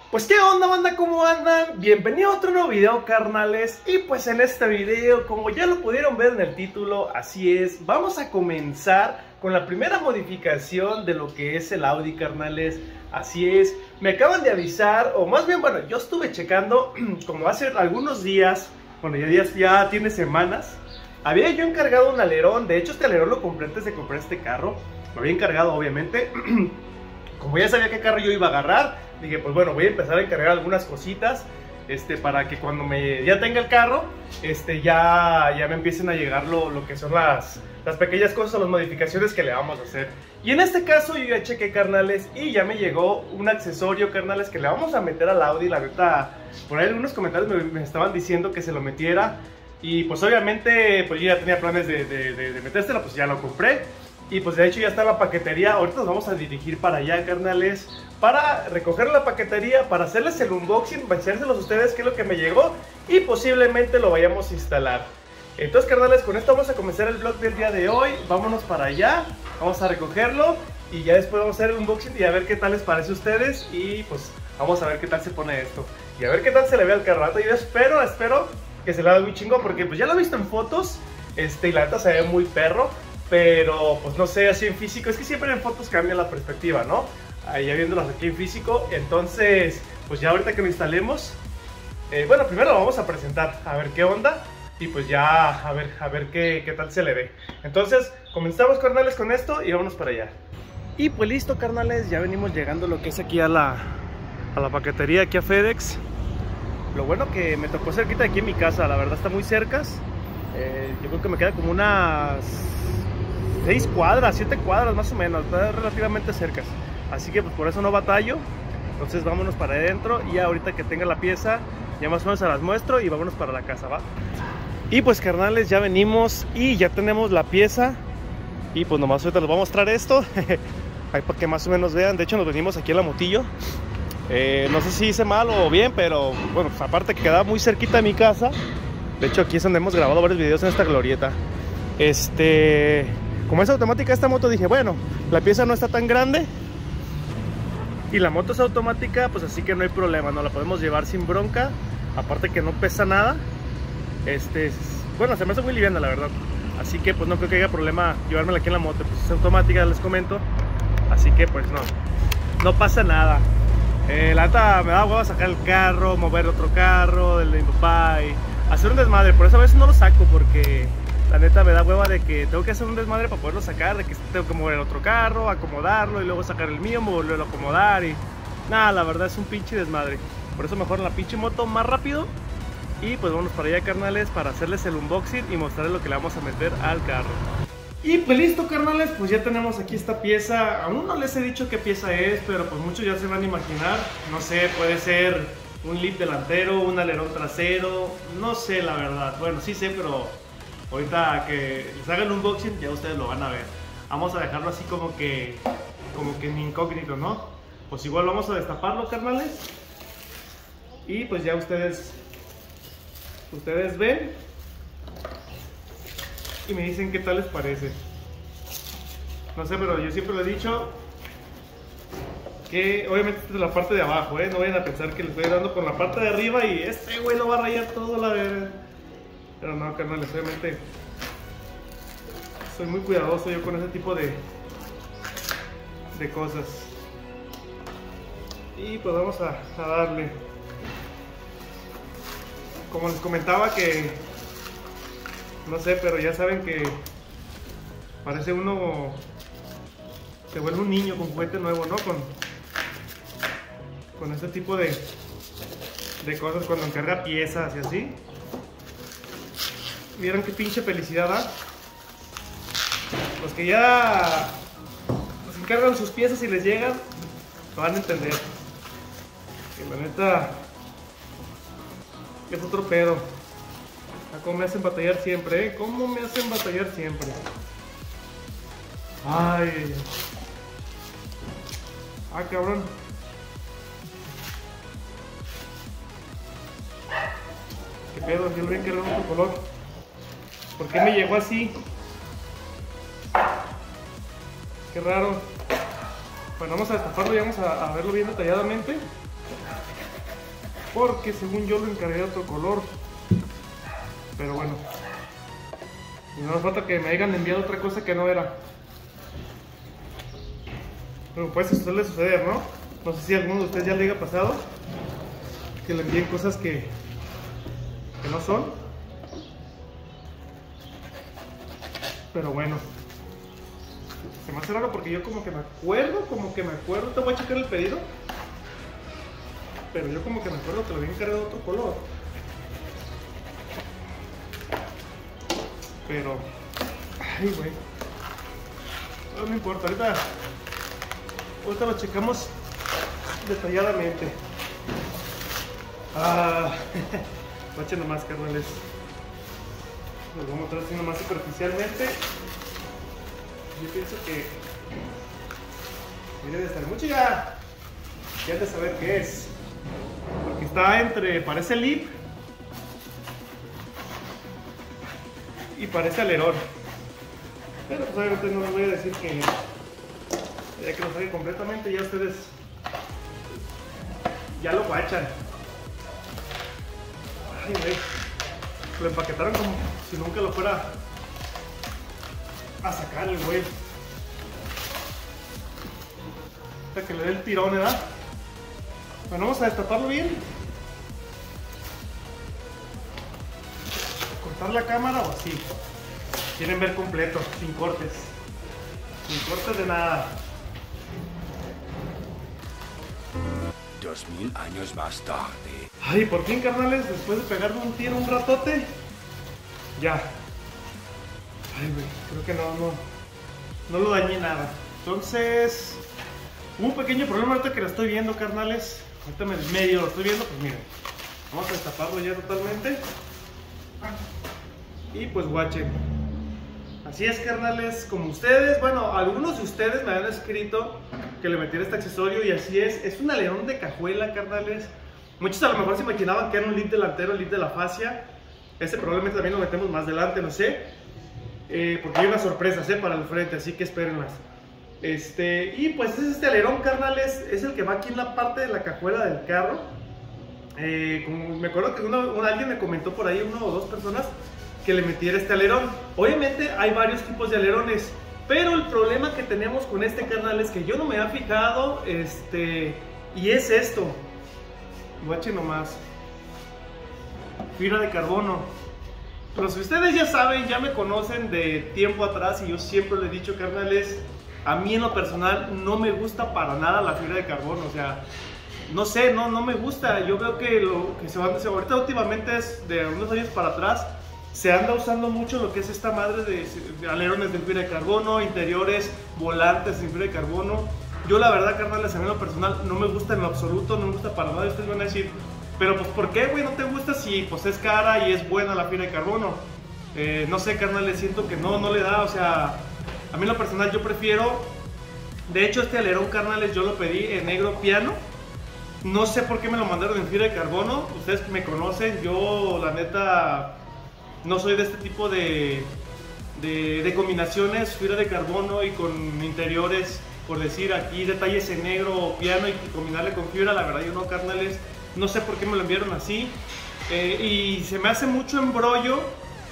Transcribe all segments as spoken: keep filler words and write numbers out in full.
Pues qué onda, banda, ¿cómo andan? Bienvenido a otro nuevo video, carnales. Y pues en este video, como ya lo pudieron ver en el título, así es, vamos a comenzar con la primera modificación de lo que es el Audi, carnales. Así es, me acaban de avisar, o más bien, bueno, yo estuve checando, como hace algunos días, bueno, ya días, ya tiene semanas, había yo encargado un alerón. De hecho, este alerón lo compré antes de comprar este carro. Lo había encargado, obviamente. Como ya sabía qué carro yo iba a agarrar, dije, pues bueno, voy a empezar a encargar algunas cositas este, para que cuando me, ya tenga el carro, este, ya, ya me empiecen a llegar lo, lo que son las, las pequeñas cosas o las modificaciones que le vamos a hacer. Y en este caso yo ya chequé, carnales, y ya me llegó un accesorio, carnales, que le vamos a meter al Audi. La neta, por ahí algunos comentarios me, me estaban diciendo que se lo metiera. Y pues obviamente, pues yo ya tenía planes de, de, de, de metérselo, pues ya lo compré. Y pues de hecho ya está la paquetería. Ahorita nos vamos a dirigir para allá, carnales, para recoger la paquetería, para hacerles el unboxing, para enseñárselos a ustedes qué es lo que me llegó y posiblemente lo vayamos a instalar. Entonces, carnales, con esto vamos a comenzar el vlog del día de hoy. Vámonos para allá, vamos a recogerlo y ya después vamos a hacer el unboxing y a ver qué tal les parece a ustedes. Y pues vamos a ver qué tal se pone esto y a ver qué tal se le ve al carro. Yo espero, espero que se le vea muy chingo, porque pues ya lo he visto en fotos, este, y la neta se ve muy perro. Pero pues no sé, así en físico, es que siempre en fotos cambia la perspectiva, ¿no? Ahí ya viéndolos aquí en físico. Entonces, pues ya ahorita que lo instalemos, eh, bueno, primero lo vamos a presentar, a ver qué onda. Y pues ya, a ver, a ver qué, qué tal se le ve. Entonces, comenzamos, carnales, con esto y vámonos para allá. Y pues listo, carnales, ya venimos llegando lo que es aquí a la, a la paquetería, aquí a FedEx. Lo bueno que me tocó cerquita de aquí en mi casa, la verdad está muy cerca. eh, Yo creo que me queda como unas seis cuadras, siete cuadras más o menos, está relativamente cerca. Así que pues por eso no batallo. Entonces vámonos para adentro y ahorita que tenga la pieza ya más o menos se las muestro y vámonos para la casa, ¿va? Y pues, carnales, ya venimos y ya tenemos la pieza. Y pues nomás ahorita les voy a mostrar esto ahí para que más o menos vean. De hecho nos venimos aquí en la motillo. eh, No sé si hice mal o bien, pero bueno, pues aparte que queda muy cerquita de mi casa. De hecho aquí es donde hemos grabado varios videos en esta glorieta. Este... Como es automática esta moto, dije, bueno, la pieza no está tan grande y la moto es automática, pues así que no hay problema, no la podemos llevar sin bronca. Aparte que no pesa nada. Este, bueno, se me hace muy liviana, la verdad. Así que pues no creo que haya problema llevármela aquí en la moto, pues es automática, les comento. Así que pues no, no pasa nada. eh, La neta me da huevo sacar el carro, mover otro carro, del de mi papá y hacer un desmadre. Por eso a veces no lo saco, porque la neta me da hueva de que tengo que hacer un desmadre para poderlo sacar, de que tengo que mover el otro carro, acomodarlo y luego sacar el mío, volverlo a acomodar y... Nada, la verdad es un pinche desmadre. Por eso mejor la pinche moto más rápido. Y pues vamos para allá, carnales, para hacerles el unboxing y mostrarles lo que le vamos a meter al carro. Y pues listo, carnales, pues ya tenemos aquí esta pieza. Aún no les he dicho qué pieza es, pero pues muchos ya se van a imaginar. No sé, puede ser un lip delantero, un alerón trasero, no sé la verdad. Bueno, sí sé, pero ahorita que les haga el unboxing ya ustedes lo van a ver. Vamos a dejarlo así como que como que en incógnito, ¿no? Pues igual vamos a destaparlo, carnales. Y pues ya ustedes ustedes ven y me dicen qué tal les parece. No sé, pero yo siempre les he dicho que obviamente esta es la parte de abajo, ¿eh? No vayan a pensar que les estoy dando con la parte de arriba y este güey lo va a rayar todo, la verdad. Pero no, carnales, obviamente soy muy cuidadoso yo con ese tipo de de cosas. Y pues vamos a, a darle. Como les comentaba que no sé, pero ya saben que parece uno se vuelve un niño con juguete nuevo, ¿no? Con con este tipo de de cosas cuando encarga piezas y así. ¿Vieron qué pinche felicidad da? Los que ya nos encargan sus piezas y les llegan, lo van a entender. Que la neta es otro pedo. ¿Cómo me hacen batallar siempre, eh? ¿Cómo me hacen batallar siempre? Ay. Ah, cabrón. ¿Qué pedo? Yo lo voy a encargar otro color. ¿Por qué me llegó así? Qué raro. Bueno, vamos a destaparlo y vamos a, a verlo bien detalladamente. porque según yo lo encargué de otro color. Pero bueno, no me falta que me hayan enviado otra cosa que no era. Pero pues eso suele suceder, ¿no? No sé si a alguno de ustedes ya le haya pasado que le envíen cosas que, que no son. Pero bueno, se me hace raro porque yo como que me acuerdo, como que me acuerdo, te voy a checar el pedido. Pero yo como que me acuerdo que lo había encargado de otro color. Pero, ay güey, no, no importa, ahorita, ahorita lo checamos detalladamente. Ah, guachen nomás, carnales. Los voy a mostrar así nomás superficialmente. Yo pienso que debe de estar mucho ya. Ya han de saber qué es. Porque está entre, parece lip y parece alerón. Pero pues obviamente no les voy a decir que ya que lo sabe completamente, ya ustedes ya lo guachan. Ay, güey. Lo empaquetaron como si nunca lo fuera a sacar el güey. Hasta que le dé el tirón, ¿verdad? Bueno, vamos a destaparlo bien. Cortar la cámara o así. Quieren ver completo, sin cortes. Sin cortes de nada. Dos mil años más tarde. Ay, por fin, carnales, después de pegarle un tiro un ratote, ya. Ay, güey, creo que no, no, no lo dañé nada. Entonces, hubo un pequeño problema ahorita que lo estoy viendo, carnales. Ahorita me medio lo estoy viendo, pues miren. Vamos a destaparlo ya totalmente. Y pues guachen. Así es, carnales, como ustedes, bueno, algunos de ustedes me han escrito que le metiera este accesorio y así es. Es un alerón de cajuela, carnales. Muchos a lo mejor se imaginaban que era un lip delantero, el lip de la fascia. Este probablemente también lo metemos más adelante, no sé. Eh, porque hay unas sorpresas eh, para el frente, así que espérenlas. Este, y pues es este alerón, carnales, es el que va aquí en la parte de la cajuela del carro. Eh, como me acuerdo que uno, un, alguien me comentó por ahí, uno o dos personas, que le metiera este alerón. Obviamente hay varios tipos de alerones, pero el problema que tenemos con este, carnal, es que yo no me había fijado, este, y es esto. Guachen nomás. Fibra de carbono. Pero si ustedes ya saben, ya me conocen de tiempo atrás y yo siempre les he dicho, carnales, a mí en lo personal no me gusta para nada la fibra de carbono, o sea, no sé, no, no me gusta. Yo veo que lo que se va a hacer ahorita últimamente es de unos años para atrás, se anda usando mucho lo que es esta madre de, de alerones de fibra de carbono, interiores, volantes de fibra de carbono. Yo la verdad, carnales, a mí en lo personal no me gusta en lo absoluto, no me gusta para nada. Ustedes van a decir, pero pues ¿por qué, güey, no te gusta si pues es cara y es buena la fibra de carbono? Eh, no sé, carnales, siento que no, no le da, o sea, a mí en lo personal yo prefiero. De hecho, este alerón, carnales, yo lo pedí en negro piano. No sé por qué me lo mandaron en fibra de carbono. Ustedes me conocen, yo la neta no soy de este tipo de, de, de combinaciones, fibra de carbono y con interiores, por decir aquí detalles en negro o piano y combinarle con fibra. La verdad yo no, carnales, no sé por qué me lo enviaron así. Eh, y se me hace mucho embrollo,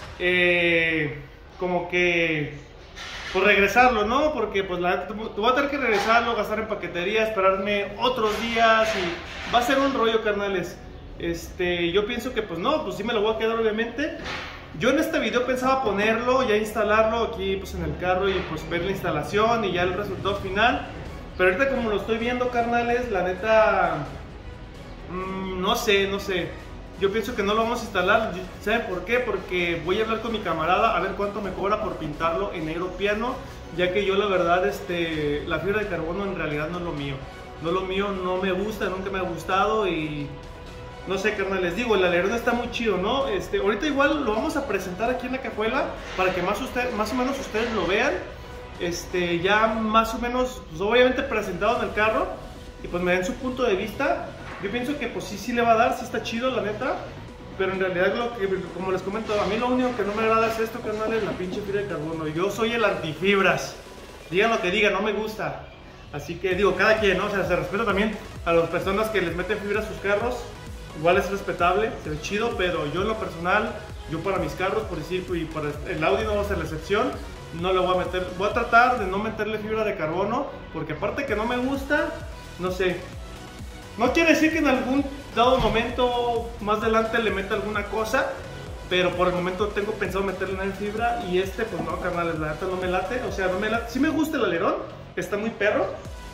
eh, como que por regresarlo, ¿no? Porque pues la, tú, tú vas a tener que regresarlo, gastar en paquetería, esperarme otros días y va a ser un rollo, carnales. Este, yo pienso que pues no, pues sí me lo voy a quedar obviamente. Yo en este video pensaba ponerlo, ya instalarlo aquí pues en el carro y pues ver la instalación y ya el resultado final. Pero ahorita como lo estoy viendo, carnales, la neta, mmm, no sé, no sé. Yo pienso que no lo vamos a instalar. ¿Saben por qué? Porque voy a hablar con mi camarada a ver cuánto me cobra por pintarlo en negro piano, ya que yo la verdad, este, la fibra de carbono en realidad no es lo mío. No es lo mío, no me gusta, nunca me ha gustado y no sé, carnal, les digo, el alerón está muy chido, ¿no? Este, ahorita igual lo vamos a presentar aquí en la cajuela para que más, usted, más o menos ustedes lo vean. Este, ya más o menos, pues obviamente presentado en el carro y pues me den su punto de vista. Yo pienso que pues sí, sí le va a dar, sí está chido, la neta. Pero en realidad, lo que, como les comento, a mí lo único que no me agrada es esto, carnal, es la pinche fibra de carbono. Yo soy el antifibras. Digan lo que digan, no me gusta. Así que digo, cada quien, ¿no? O sea, se respeta también a las personas que les meten fibra a sus carros. igual es respetable, se ve chido, pero yo en lo personal, yo para mis carros, por decir, y para el Audi no va a ser la excepción, no le voy a meter, voy a tratar de no meterle fibra de carbono, porque aparte que no me gusta, no sé, no quiere decir que en algún dado momento más adelante le meta alguna cosa, pero por el momento tengo pensado meterle una en fibra y este pues no, carnales, la neta no me late, o sea, no me late, sí me gusta el alerón, está muy perro,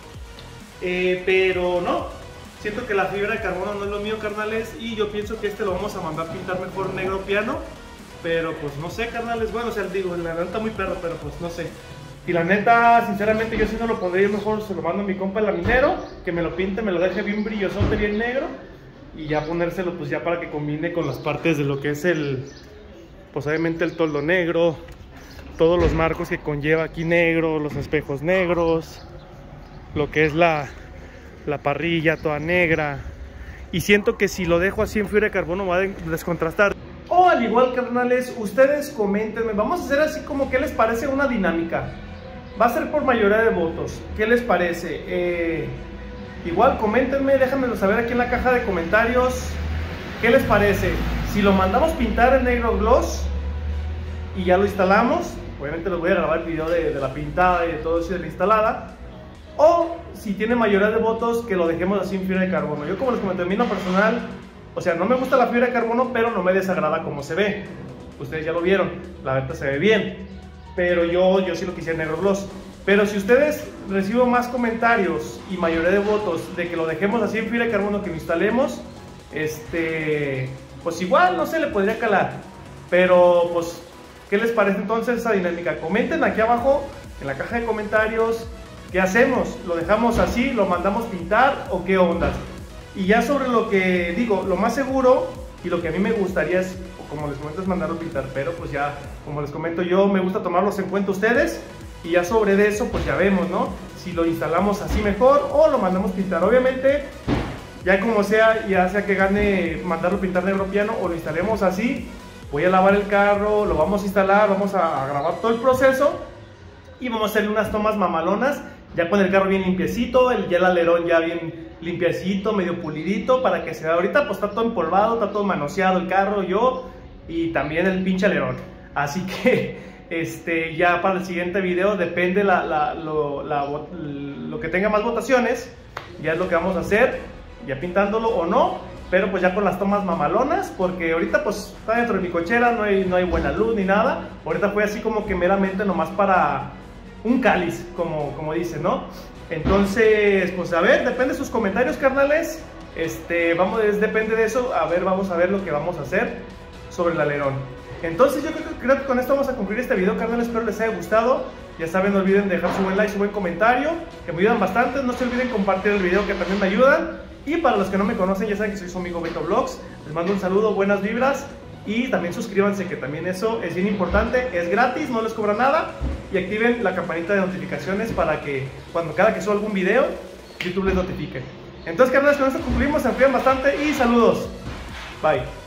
eh, pero no, siento que la fibra de carbono no es lo mío, carnales, y yo pienso que este lo vamos a mandar pintar mejor negro piano, pero pues no sé, carnales, bueno, o sea, digo, la neta muy perro, pero pues no sé. Y la neta, sinceramente, yo sí no lo pondría, mejor se lo mando a mi compa el laminero, que me lo pinte, me lo deje bien brillosote, bien negro, y ya ponérselo pues ya para que combine con las partes de lo que es el, pues obviamente el toldo negro, todos los marcos que conlleva aquí negro, los espejos negros, lo que es la, la parrilla toda negra, y siento que si lo dejo así en fibra de carbono va a descontrastar. O al igual, carnales, ustedes coméntenme, vamos a hacer así como qué les parece una dinámica. Va a ser por mayoría de votos. ¿Qué les parece? Eh, igual coméntenme, déjenmelo saber aquí en la caja de comentarios. ¿Qué les parece? Si lo mandamos pintar en negro gloss y ya lo instalamos, obviamente les voy a grabar el video de, de la pintada y de todo eso de la instalada. O si tiene mayoría de votos, que lo dejemos así en fibra de carbono. Yo, como les comenté, a mí en lo personal, o sea, no me gusta la fibra de carbono, pero no me desagrada como se ve. Ustedes ya lo vieron, la verdad se ve bien. Pero yo, yo sí lo quisiera en negro gloss. Pero si ustedes recibo más comentarios y mayoría de votos de que lo dejemos así en fibra de carbono, que lo instalemos, este, pues igual, no sé, le podría calar. Pero pues, ¿qué les parece entonces esa dinámica? Comenten aquí abajo en la caja de comentarios qué hacemos. ¿Lo dejamos así? ¿Lo mandamos pintar? ¿O qué ondas? Y ya sobre lo que digo, lo más seguro y lo que a mí me gustaría es, como les comento, es mandarlo pintar, pero pues ya, como les comento yo, me gusta tomarlos en cuenta ustedes, y ya sobre de eso pues ya vemos, ¿no? Si lo instalamos así mejor o lo mandamos pintar. Obviamente, ya como sea, ya sea que gane mandarlo pintar negro piano o lo instalemos así, voy a lavar el carro, lo vamos a instalar, vamos a grabar todo el proceso y vamos a hacerle unas tomas mamalonas, ya con el carro bien limpiecito, el, ya el alerón ya bien limpiecito, medio pulidito, para que se vea. Ahorita pues está todo empolvado, está todo manoseado el carro, yo, y también el pinche alerón. Así que este, ya para el siguiente video, depende la, la, lo, la, lo que tenga más votaciones, ya es lo que vamos a hacer, ya pintándolo o no, pero pues ya con las tomas mamalonas, porque ahorita pues está dentro de mi cochera, no hay, no hay buena luz ni nada. Ahorita fue así como que meramente nomás para un cáliz, como, como dicen, ¿no? Entonces, pues a ver, depende de sus comentarios, carnales. Este, vamos, es, depende de eso. A ver, vamos a ver lo que vamos a hacer sobre el alerón. Entonces, yo creo, creo que con esto vamos a concluir este video, carnales. Espero les haya gustado. Ya saben, no olviden dejar su buen like, su buen comentario, que me ayudan bastante. No se olviden compartir el video, que también me ayudan. Y para los que no me conocen, ya saben que soy su amigo Beto Vlogs. Les mando un saludo, buenas vibras. Y también suscríbanse, que también eso es bien importante, es gratis, no les cobra nada. Y activen la campanita de notificaciones para que cuando cada que suba algún video, YouTube les notifique. Entonces, carnales, con esto concluimos, se me cuidan bastante y saludos. Bye.